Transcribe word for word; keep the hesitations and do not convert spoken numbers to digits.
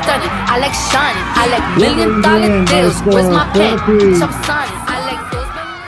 stunning. I like shining. I like million dollar deals. Where's my pen? I'm signing.